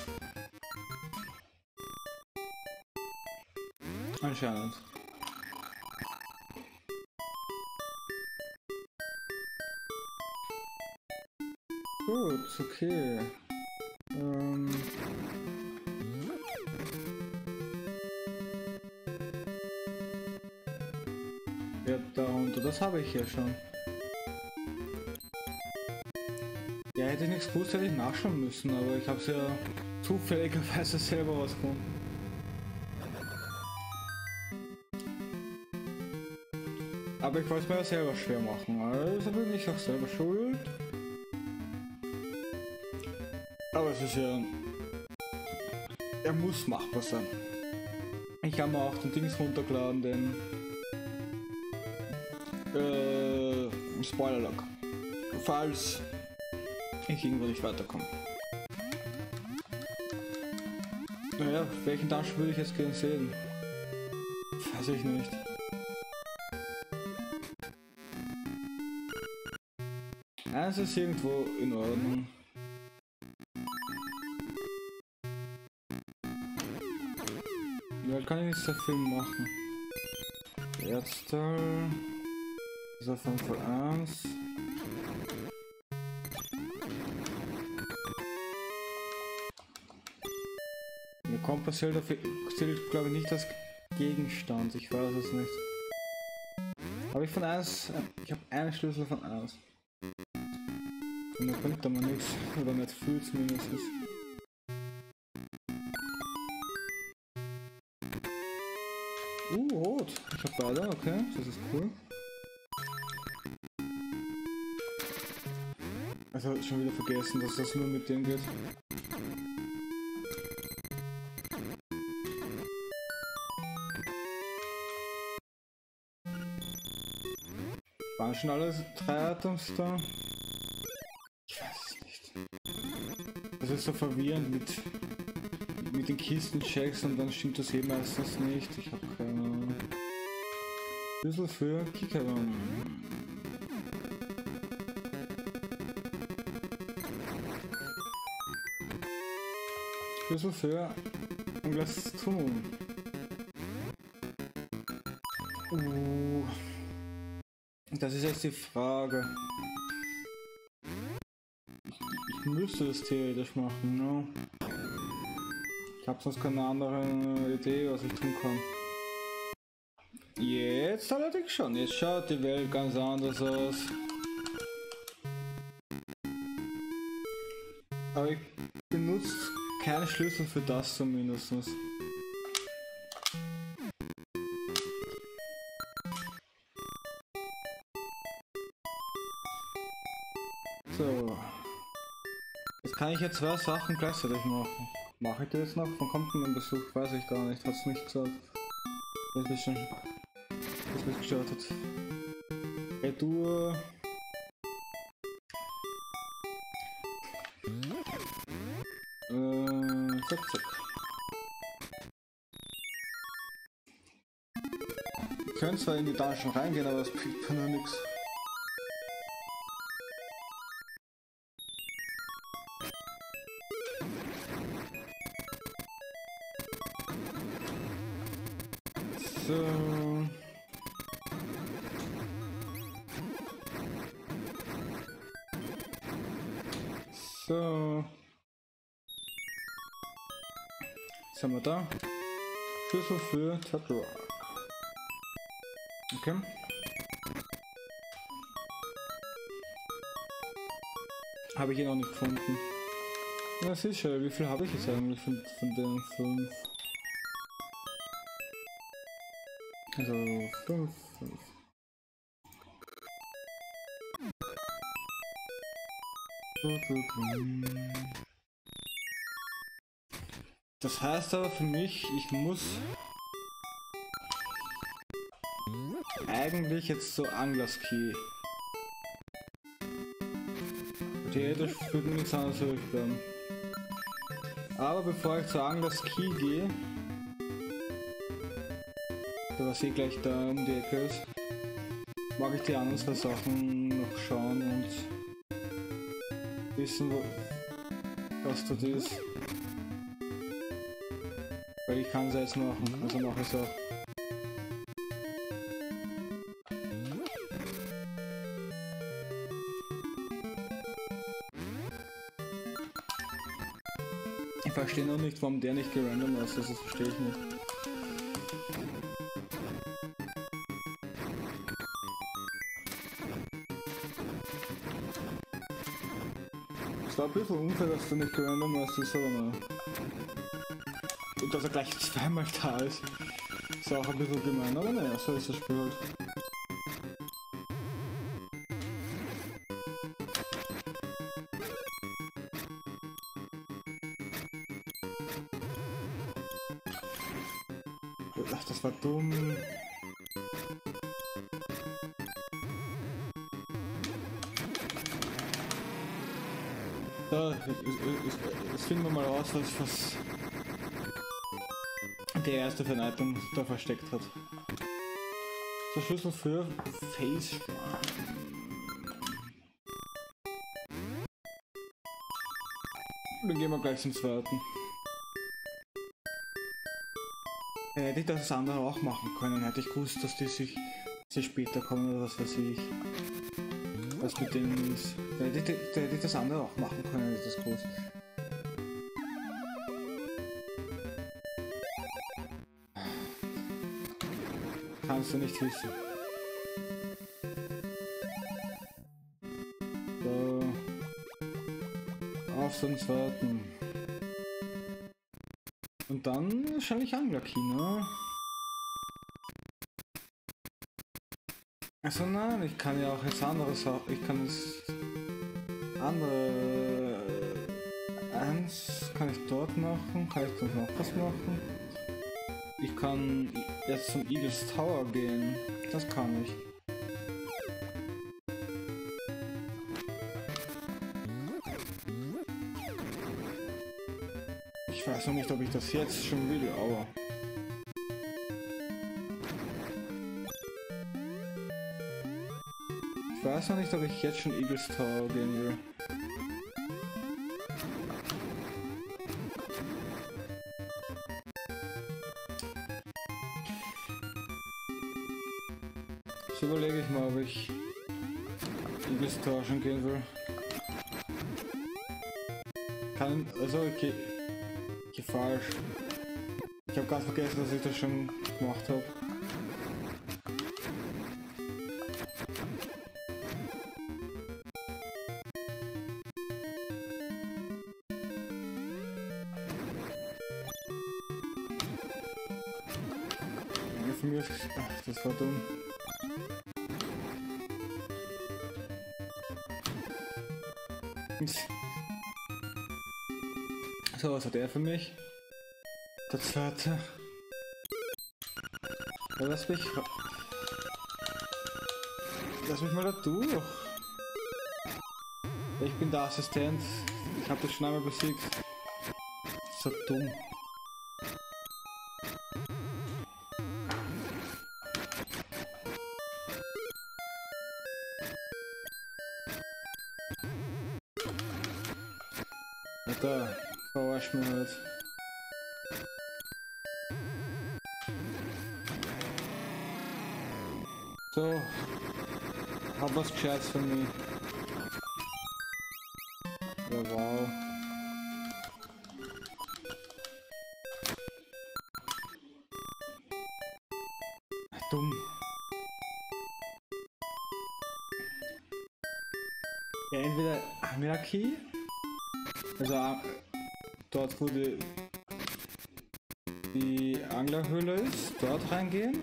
Anscheinend. Gut, okay. Ähm. Ja, da unter, das habe ich ja schon. Ja, hätte ich nichts gewusst, hätte ich nachschauen müssen, aber ich habe es ja zufälligerweise selber rausgefunden. Aber ich wollte es mir ja selber schwer machen, also bin ich auch selber schuld. Aber es ist ja... Er muss machbar sein. Ich habe mir auch den Dings runtergeladen, den... Äh... Spoiler-Log. Falls... ich irgendwo nicht weiterkomme. Naja, welchen Dungeon würde ich jetzt gerne sehen? Weiß ich nicht. Eins ist irgendwo in Ordnung. Ja, kann ich nicht so viel machen. Erztal. Das ist auf jeden Fall eins. Der Kompass zählt, zählt glaube ich nicht als Gegenstand, ich weiß es nicht. Habe ich von eins, ich habe einen Schlüssel von eins. Und der bringt aber nichts, oder nicht viel zumindest. Uh, rot. Ich habe beide, okay, das ist cool. Also schon wieder vergessen, dass das nur mit dem geht. Waren schon alle drei Items da? Ich weiß es nicht. Das ist so verwirrend mit, mit den Kistenchecks und dann stimmt das eh meistens nicht. Ich habe keine Ahnung. Schlüssel für Kickerum. Schlüssel für ein Glas tun. Uh. Das ist jetzt die Frage. Ich, ich müsste das theoretisch machen, ne? Ich habe sonst keine andere Idee, was ich tun kann. Jetzt allerdings schon. Jetzt schaut die Welt ganz anders aus. Aber ich benutze keine Schlüssel für das zumindest. So. Jetzt kann ich ja zwei Sachen gleichzeitig machen. Mache ich das jetzt noch? Wann kommt denn mein Besuch? Weiß ich gar nicht. Hat's nicht gesagt. Das ist schon. Das wird gestartet. Retour. Äh, zack, zack. Wir können zwar in die Dungeon reingehen, aber es bringt mir nur nichts. So. So. Was haben wir da? Schlüssel für Tattoo. Okay. Habe ich ihn noch nicht gefunden. Ja, sicher. Wie viel habe ich jetzt eigentlich von, von den fünf? Also fünf, fünf. Das heißt aber für mich, ich muss eigentlich jetzt so Anglerski. Theoretisch würde nichts anderes übrig bleiben. Aber bevor ich zu Anglerski gehe, was eh gleich da um die Ecke ist, mag ich die anderen zwei Sachen noch schauen und wissen, was das ist. Weil ich kann es jetzt machen, also mache ich es auch. Ich verstehe noch nicht, warum der nicht gerandom ist, das verstehe ich nicht. Es war ein bisschen unfair, dass du nicht gerandom hast, ist aber mal. Und dass er gleich zweimal da ist, ist auch ein bisschen gemein, aber naja, so ist das Spiel halt. Ach, das war dumm. Da, jetzt finden wir mal raus, was, was die erste Verneidung da versteckt hat. Der Schlüssel für Face. Dann gehen wir gleich zum zweiten. Hätte ich das andere auch machen können, hätte ich gewusst, dass die sich, sich später kommen oder was weiß ich. Was mit denen ist. Da hätte, ich, da hätte ich das andere auch machen können, hätte ich das gewusst. Kannst du nicht wissen. So. Auf zum zweiten. Und dann wahrscheinlich Anglerki, ne? Also nein, ich kann ja auch jetzt andere Sachen. Ich kann es andere eins kann ich dort machen, kann ich dort noch was machen. Ich kann jetzt zum Eagles Tower gehen. Das kann ich. Ich weiß noch nicht, ob ich das jetzt schon will, aber... Ich weiß noch nicht, ob ich jetzt schon Eagles Tower gehen will. Jetzt überlege ich mal, ob ich Eagles Tower schon gehen will. Kann... Also, okay... Okay, falsch. Ich habe ganz vergessen, dass ich das schon gemacht habe. Von mir ist... Ach, das war dumm. So, was hat er für mich? Der zweite. Ja, lass mich... Lass mich mal da durch. Ich bin der Assistent. Ich habe das schon einmal besiegt. So dumm. Da, verarsch mich halt. So, hab was Gescheites von mir. Ja, wow. Dumm. Ja, entweder Anglerki. Also dort, wo die, die Anglerhöhle ist, dort reingehen.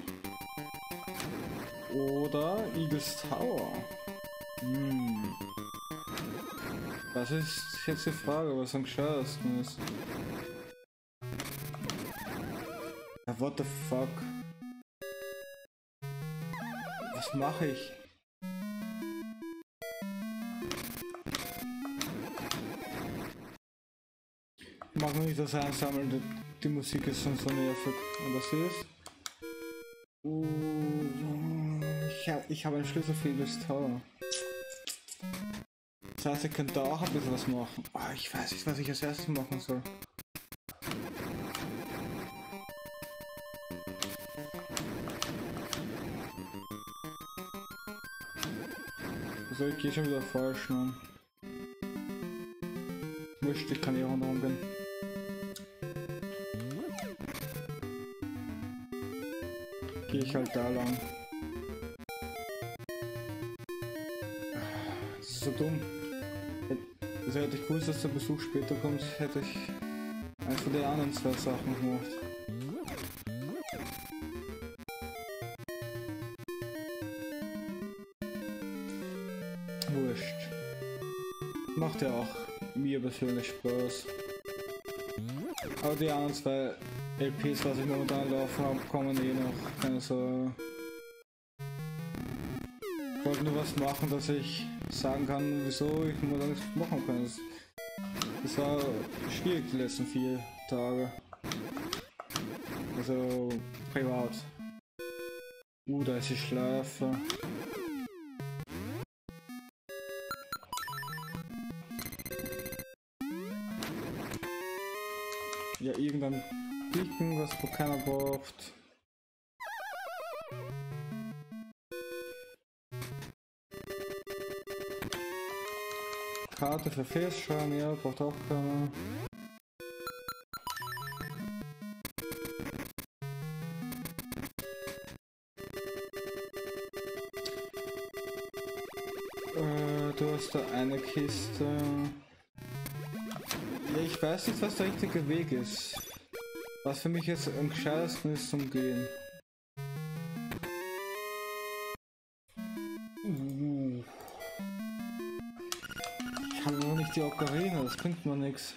Oder Eagles Tower. Hm. Das ist jetzt die Frage, was am gescheitesten ist. Ja, what the fuck? Was mache ich? Ich mag nur nicht das Einsammeln, die, die Musik ist schon so nervig. Und das ist... Uh, ich habe ich hab einen Schlüssel für das Tor. Das heißt, ich könnte auch ein bisschen was machen. Oh, ich weiß nicht, was ich als erstes machen soll. Also ich gehe schon wieder falsch, ne? Wurscht, ich kann hier rundherum gehen. Gehe ich halt da lang. Das ist so dumm. Also hätte ich gewusst, dass der Besuch später kommt, hätte ich einfach die anderen zwei Sachen gemacht. Wurscht. Macht ja auch mir persönlich Spaß. Aber die anderen zwei L Ps, was ich momentan laufen habe, kommen eh noch. Also ich wollte nur was machen, dass ich sagen kann, wieso ich momentan nichts machen kann. Das, das war schwierig die letzten vier Tage. Also privat. Uh, da ist die Schlafe. Ja, irgendein Picken, was wo keiner braucht. Karte für Festschein, ja, braucht auch keiner. Äh, du hast da eine Kiste. Ja, ich weiß nicht, was der richtige Weg ist. Was für mich jetzt am gescheitesten ist zum Gehen. Uh. Ich habe noch nicht die Ocarina, das bringt mir nichts.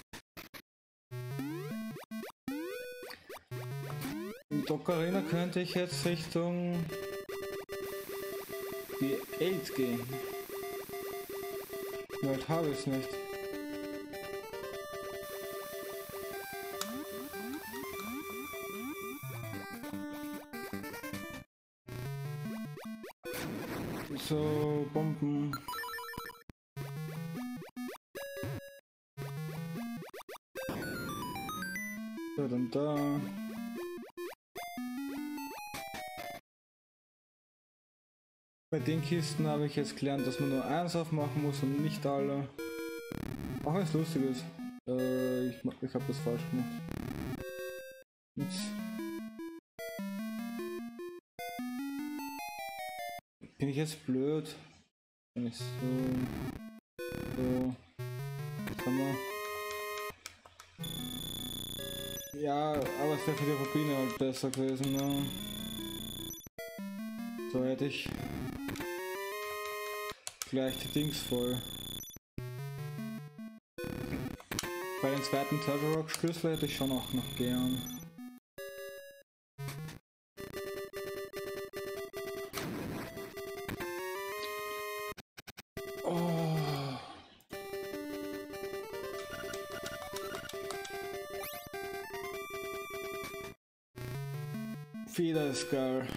Mit Ocarina könnte ich jetzt Richtung die acht gehen. Weil habe ich es nicht. So, Bomben. So, dann da. Bei den Kisten habe ich jetzt gelernt, dass man nur eins aufmachen muss und nicht alle. Auch wenn es lustig ist. Äh, ich ich habe das falsch gemacht. Jetzt. Bin ich jetzt blöd? Wenn ich so... So... Kann man... Ja, aber es wäre für die Rubine halt besser gewesen, ne? So hätte ich... gleich die Dings voll. Bei den zweiten Turtle Rock Schlüssel hätte ich schon auch noch gern. Oh. Feder ist geil.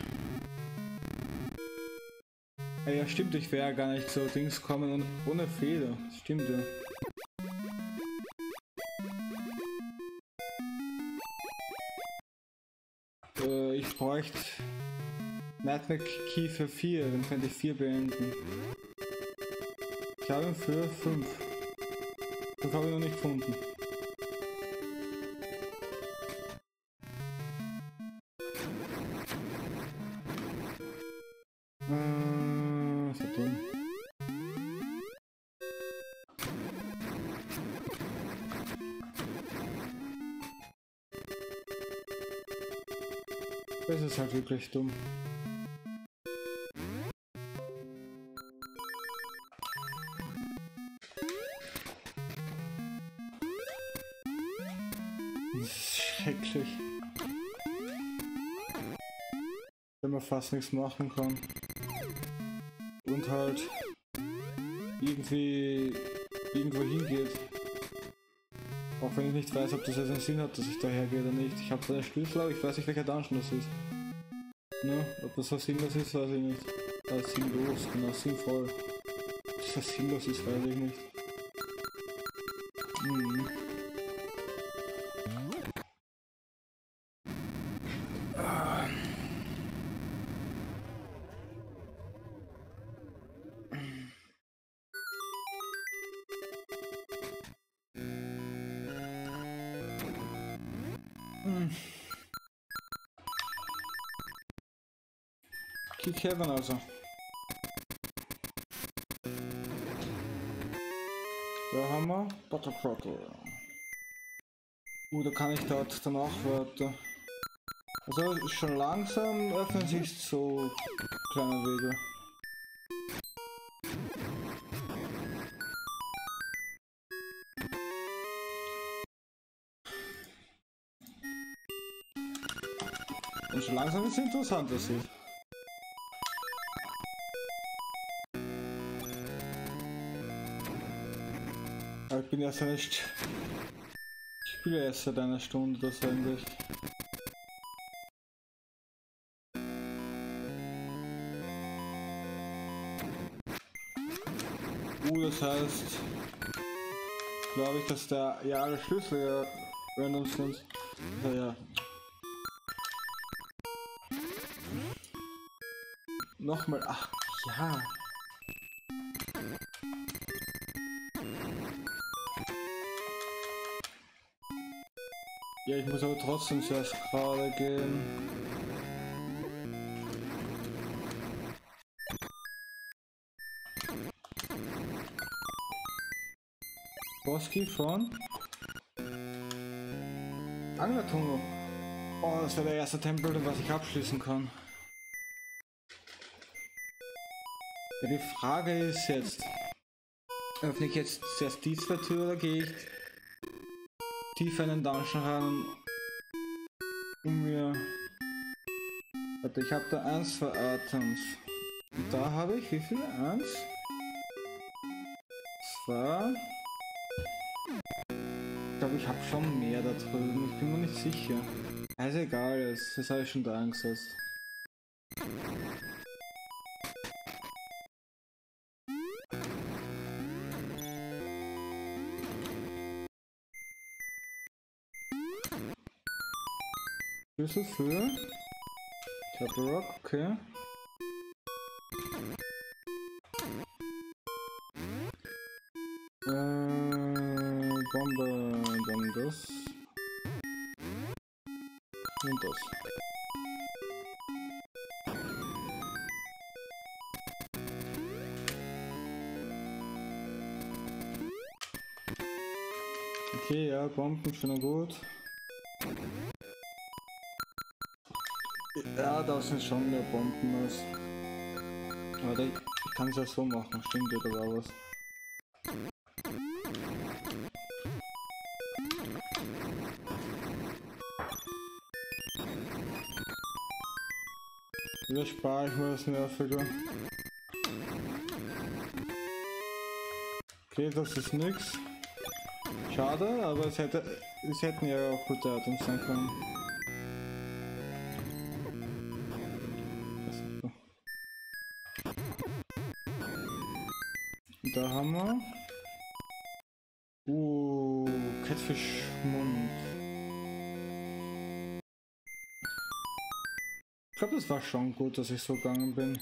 Ja, stimmt, ich wäre gar nicht so Dings kommen und ohne Feder. Stimmt ja. Äh, ich bräuchte Nightmare Key für vier, dann könnte ich vier beenden. Ich habe ihn für fünf. fünf habe ich noch nicht gefunden. Äh, so dumm. Das ist halt wirklich dumm. Das ist schrecklich. Wenn man fast nichts machen kann. Und halt irgendwie irgendwo hingeht. Auch wenn ich nicht weiß, ob das jetzt einen Sinn hat, dass ich daher gehe oder nicht. Ich habe seine Schlüssel, aber ich weiß nicht, welcher Dungeon das ist. Ne? Ob das so sinnlos ist, weiß ich nicht. Ah, sinnlos, genau, sinnvoll. Ob das sinnlos ist, weiß ich nicht. Hm. Ah. Hm. Kick Heaven also. Da haben wir Buttercrottle. Uh, da kann ich dort danach weiter. Also schon langsam öffnen sich so kleine Wege. Und schon langsam ist es interessant, das sieht. Aber ich bin erst nicht. Ich spiele erst seit einer Stunde das eigentlich. Uh, das heißt, glaube ich, dass der ja alle Schlüssel ja random sind. Ja, ja. Nochmal, ach ja. Ja, ich muss aber trotzdem zuerst gerade gehen. Bosky von Anglertunnel. Oh, das wäre der erste Tempel, was ich abschließen kann. Ja, die Frage ist jetzt, öffne ich jetzt zuerst die zwei Tür oder gehe ich tiefer in den Dungeon rein, um mir... Warte, ich habe da eins, zwei Items. Und da habe ich wie viele? Eins? Zwei? Ich glaube, ich habe schon mehr da drüben. Ich bin mir nicht sicher. Also egal, das, das habe ich schon da eingesetzt. Schlüssel für Table Rock, okay. Äh, Bombe, dann das. Und das. Okay, ja, Bomben schon gut. Ja, da sind schon mehr Bomben als. Aber ich, ich kann es ja so machen, stimmt oder war was? Wieder spare ich mir das Nervige. Okay, das ist nix. Schade, aber es hätte, es hätten ja auch gute Items sein können. Da haben wir. Uh, Catfish-Mund. Ich glaube, das war schon gut, dass ich so gegangen bin.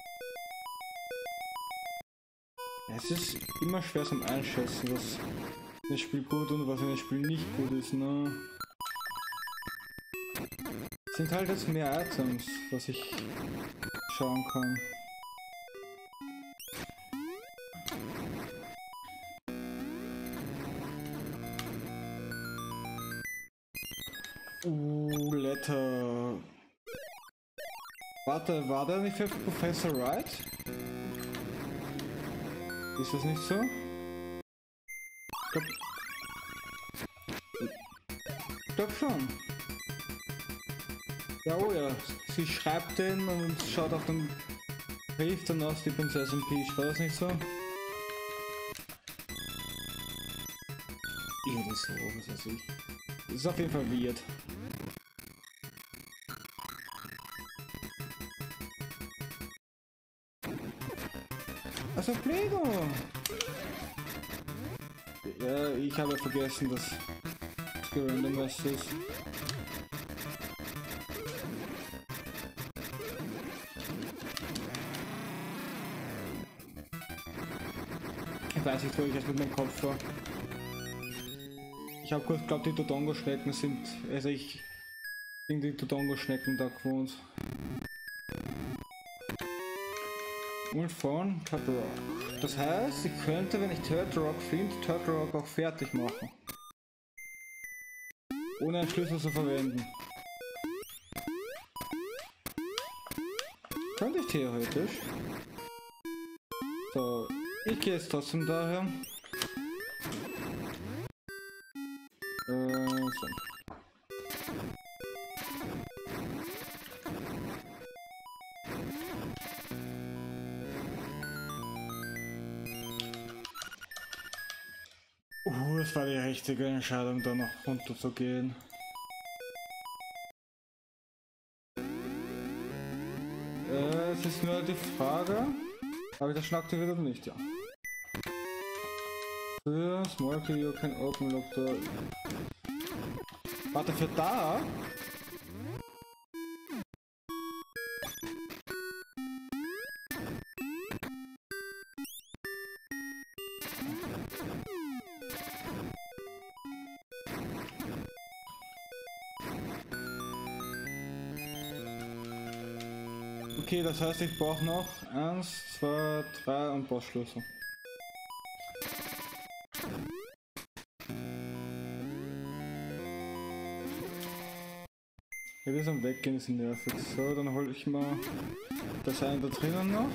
Es ist immer schwer zum Einschätzen, was in das Spiel gut und was in das Spiel nicht gut ist, ne? Es sind halt jetzt mehr Items, was ich schauen kann. Uh, Letter. Warte, war der nicht für Professor Wright? Ist das nicht so? Ich glaub, glaube schon. Ja, oh ja, sie schreibt den und schaut auf den Brief dann aus, die Prinzessin Peach, war das nicht so? Irgendwie so, was weiß ich. Das ist auf jeden Fall weird. Also Plego! Ja, ich habe vergessen, dass es gerandomized ist. Ich weiß nicht, wo ich jetzt mit meinem Kopf war. Ich habe kurz geglaubt, die Dodongo-Schnecken sind... Also ich bin die Dodongo-Schnecken da gewohnt. Und von Turtle Rock. Das heißt, ich könnte, wenn ich Turtle Rock finde, Turtle Rock auch fertig machen. Ohne einen Schlüssel zu verwenden. Könnte ich theoretisch. So, ich gehe jetzt trotzdem daher. Äh, so. Uh, das war die richtige Entscheidung, da noch runter zu gehen. Äh, es ist nur die Frage, habe ich das schon aktiviert oder nicht? Ja. Für Small Key you can open lock the... Warte, für da? Okay, das heißt, ich brauche noch eins, zwei, drei und Bossschlüssel. Ja, das am Weggehen ist nervig. So, dann hole ich mal das eine da drinnen noch.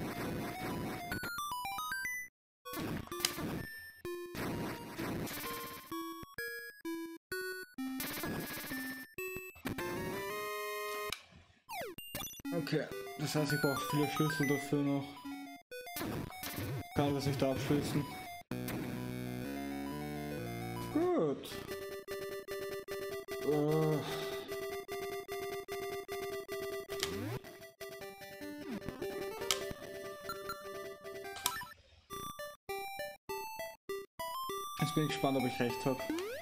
Okay, das heißt, ich brauche viele Schlüssel dafür noch. Kann das nicht abschließen. Gut. Uh. Jetzt bin ich gespannt, ob ich recht habe.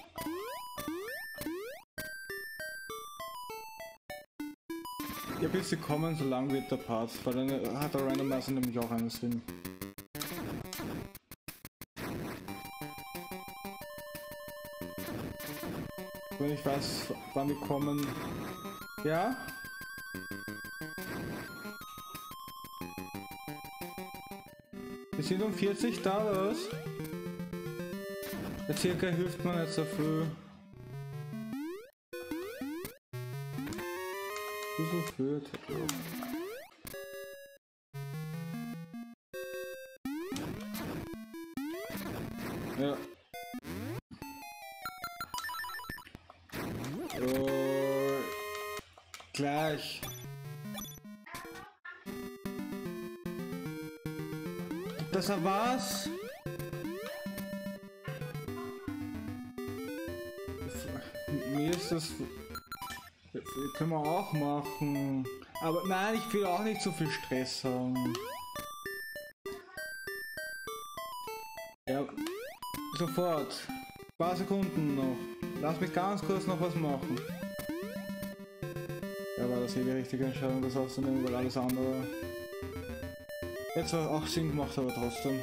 Ja, bis sie kommen, so lang wird der Part, weil dann hat der Randomizer nämlich auch einen Sinn. Wenn ich weiß, wann wir kommen. Ja? Wir sind um vierzig da, oder was? Der circa hilft mir nicht so früh. Wieso führt? Ja. Oh, gleich. Das war's. Mir ist das... Können wir auch machen. Aber nein, ich will auch nicht so viel Stress haben. Ja, sofort. Ein paar Sekunden noch. Lass mich ganz kurz noch was machen. Ja, war das eh die richtige Entscheidung, das aufzunehmen, weil alles andere jetzt auch Sinn gemacht, aber trotzdem.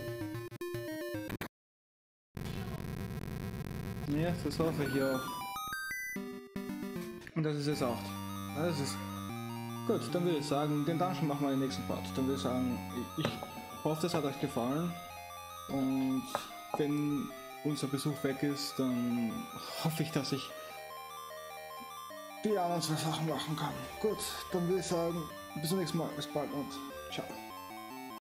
Ja, das hoffe ich ja auch. Und das ist jetzt auch. Das ist gut, dann würde ich sagen, den Dungeon machen wir im nächsten Part. Dann würde ich sagen, ich, ich hoffe, das hat euch gefallen. Und wenn unser Besuch weg ist, dann hoffe ich, dass ich die anderen zwei Sachen machen kann. Gut, dann würde ich sagen, bis zum nächsten Mal, bis bald und ciao.